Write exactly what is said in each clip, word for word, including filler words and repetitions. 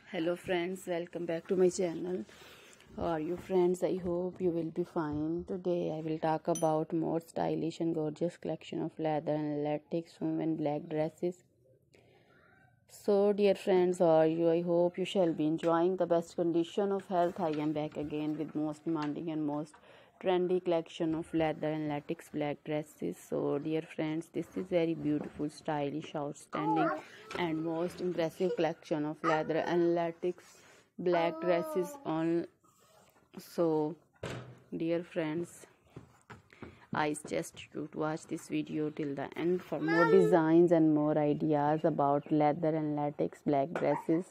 Hello friends, welcome back to my channel. How are you friends? I hope you will be fine. Today I will talk about more stylish and gorgeous collection of leather and latex women black dresses. So dear friends, how are you? I hope you shall be enjoying the best condition of health. I am back again with most demanding and most trendy collection of leather and latex black dresses. So dear friends, this is very beautiful, stylish, outstanding and most impressive collection of leather and latex black dresses on. So dear friends, I suggest you to watch this video till the end for more designs and more ideas about leather and latex black dresses.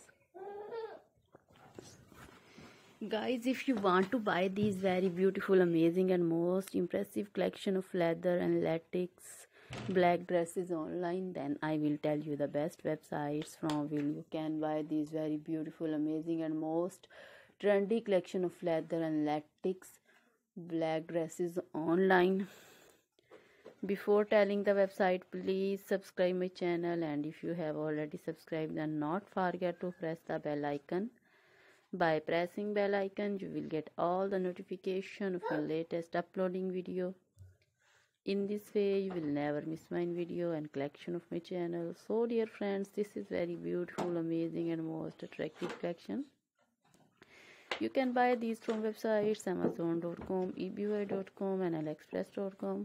Guys, if you want to buy these very beautiful, amazing and most impressive collection of leather and latex black dresses online, then I will tell you the best websites from where you can buy these very beautiful, amazing and most trendy collection of leather and latex black dresses online. Before telling the website, please subscribe my channel, and if you have already subscribed, then not forget to press the bell icon. By pressing bell icon, you will get all the notification of my latest uploading video. In this way, you will never miss my video and collection of my channel. So dear friends, this is very beautiful, amazing and most attractive collection. You can buy these from websites amazon dot com, e b y dot com and aliexpress dot com.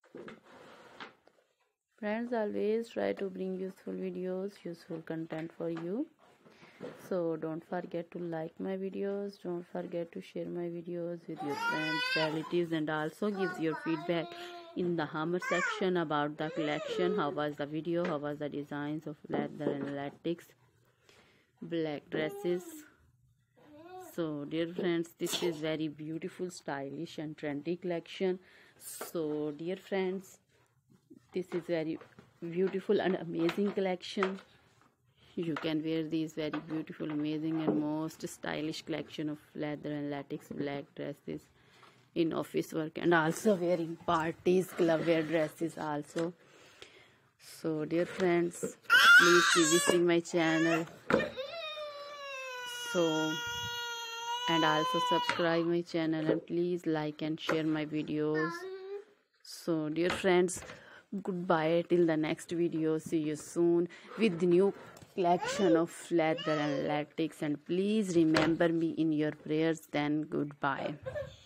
Friends, always try to bring useful videos, useful content for you. So don't forget to like my videos, don't forget to share my videos with your friends, relatives, and also give your feedback in the comment section about the collection. How was the video? How was the designs of leather and latex black dresses? So dear friends, this is very beautiful, stylish and trendy collection. So dear friends, this is very beautiful and amazing collection. You can wear these very beautiful, amazing and most stylish collection of leather and latex black dresses in office work, and also wearing parties, club wear dresses also. So dear friends, please be visiting my channel. So and also subscribe my channel, and please like and share my videos. So dear friends, goodbye till the next video. See you soon with the new collection of leather and latex, and please remember me in your prayers. Then goodbye.